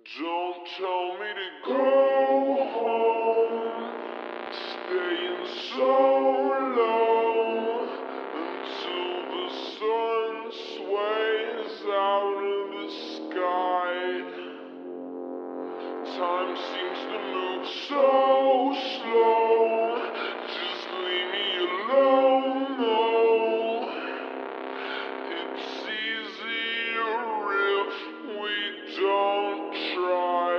Don't tell me to go home, staying so low until the sun sways out of the sky. Time seems to move so slow, just leave me alone, no. It's easier if we don't try.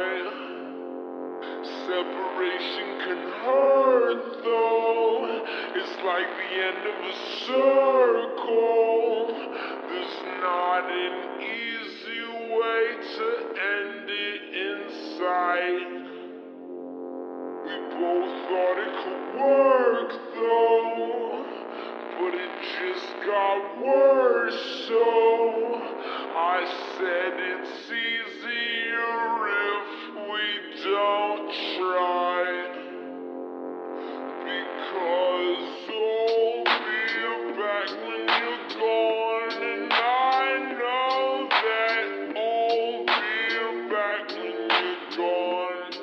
Separation can hurt though, it's like the end of a circle. There's not an easy way to end it in sight. We both thought it could work though, but it just got worse, so I said it's easier if we don't try. Because I'll be back when you're gone, and I know that I'll be back when you're gone.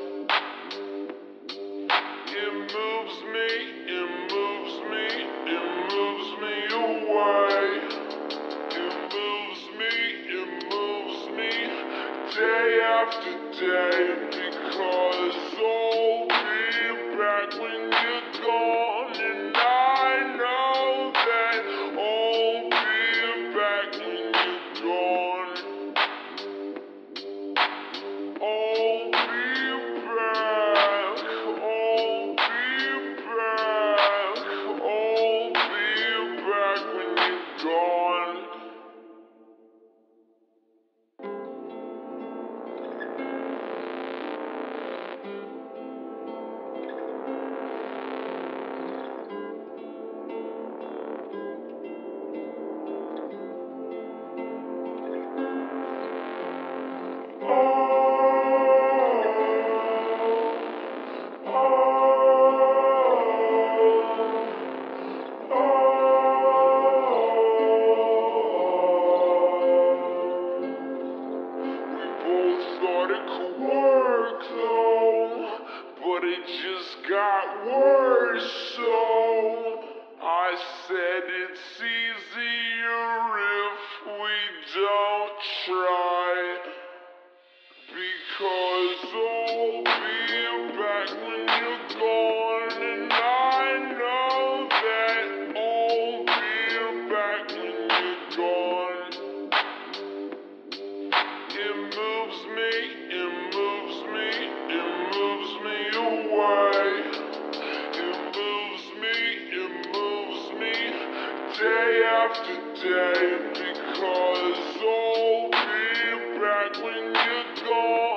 It moves me, it moves me, it moves me away. It moves me day after day. Because I'll be back when you're gone, and I know that I'll be back when you're gone. I'll be back, I'll be back, I'll be back when you're gone. Thought it could work though, but it just got worse, so I said it's easier if we don't try. Because I'll be back when you're gone, and I know that I'll be back when you're gone. It moves me, it moves me, it moves me away. It moves me day after day. Because I'll be back when you're gone.